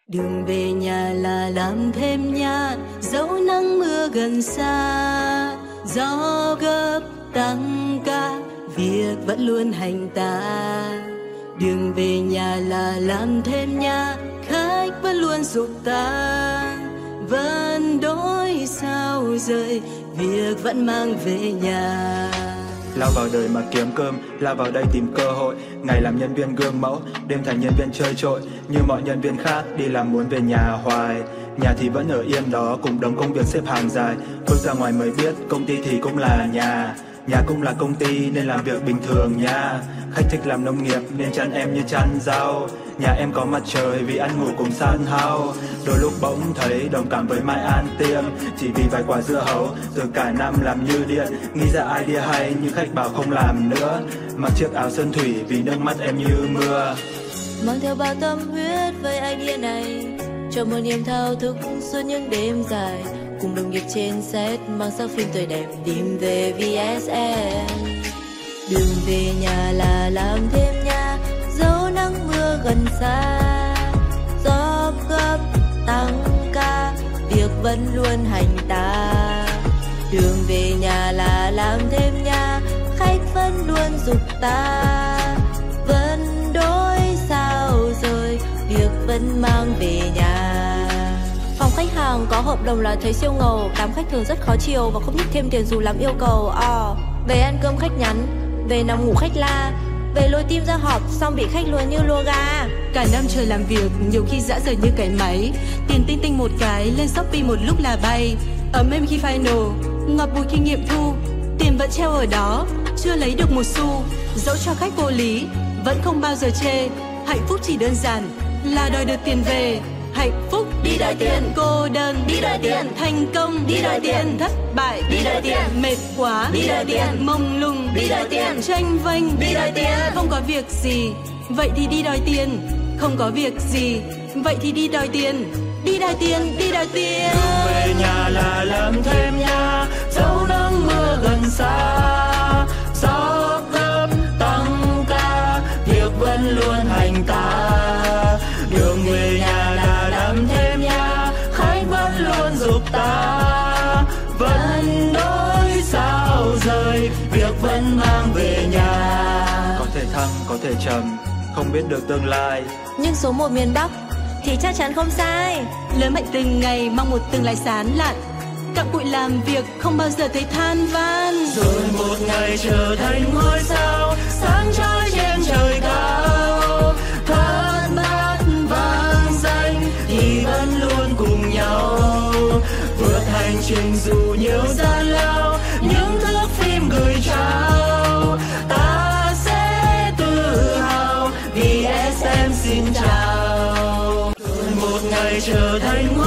Đường về nhà là làm thêm nha, dẫu nắng mưa gần xa. Gió gấp tăng ca, việc vẫn luôn hành ta. Đường về nhà là làm thêm nha, khách vẫn luôn giục ta. Vẫn đổi sao rời, việc vẫn mang về nhà. Lao vào đời mà kiếm cơm, lao vào đây tìm cơ hội. Ngày làm nhân viên gương mẫu, đêm thành nhân viên chơi trội. Như mọi nhân viên khác đi làm muốn về nhà hoài. Nhà thì vẫn ở yên đó, cùng đống công việc xếp hàng dài. Bước ra ngoài mới biết công ty thì cũng là nhà. Nhà cũng là công ty nên làm việc bình thường nha. Khách thích làm nông nghiệp nên chăn em như chăn rau. Nhà em có mặt trời vì ăn ngủ cùng san hao. Đôi lúc bỗng thấy đồng cảm với Mai An Tiêm, chỉ vì vài quả dưa hấu rồi cả năm làm như điện. Nghĩ ra idea hay nhưng khách bảo không làm nữa. Mặc chiếc áo sơn thủy vì nước mắt em như mưa. Mang theo bao tâm huyết với idea này, cho một niềm thao thức suốt những đêm dài. Cùng đồng nghiệp trên set mang sắc phim tươi đẹp tìm về VSN. Đường về nhà là làm thêm nha, dẫu nắng mưa gần xa. Gió gấp tăng ca, việc vẫn luôn hành ta. Đường về nhà là làm thêm nha, khách vẫn luôn giục ta. Vẫn đổi sao rồi, việc vẫn mang về nhà. Phòng khách hàng có hợp đồng là thấy siêu ngầu. Đám khách thường rất khó chiều và không thích thêm tiền dù làm yêu cầu. Về ăn cơm khách nhắn, về nằm ngủ khách la, về lôi team ra họp xong bị khách lùa như lùa gà. Cả năm trời làm việc nhiều khi dã rời như cái máy. Tiền tinh tinh một cái lên Shopee một lúc là bay. Ấm êm khi final, ngọt bùi khi nghiệm thu. Tiền vẫn treo ở đó, chưa lấy được một xu. Dẫu cho khách vô lý, vẫn không bao giờ chê. Hạnh phúc chỉ đơn giản là đòi được tiền về. Hạnh phúc đi đòi tiền, cô đơn đi đòi tiền, thành công đi đòi tiền, thất bại đi đòi tiền, mệt quá đi đòi tiền, mông lung đi đòi tiền, tranh vênh đi đòi tiền. Không có việc gì, vậy thì đi đòi tiền. Không có việc gì, vậy thì đi đòi tiền. Đi đòi tiền, đi đòi tiền. Đường về nhà là làm thêm nha, dẫu nắng mưa gần xa. Gió gấp tăng ca, việc vẫn luôn hành ta. Đường về nhà là làm thêm nha, khách vẫn luôn giục ta. Vẫn đổi sao rời, việc vẫn mang về nhà. Có thể thăng, có thể trầm, không biết được tương lai, Nhưng số 1 miền Bắc thì chắc chắn không sai. Lớn mạnh từng ngày mong một tương lai sáng lạn. Cặm cụi làm việc không bao giờ thấy than van. rồi một ngày trở thành ngôi sao sáng trói trên trời cao. Thất bát vang danh thì vẫn luôn cùng nhau vượt hành trình dù nhiều gian lao. Những thước phim gửi trao ta sẽ tự hào vì SM xin chào. rồi một ngày trở thành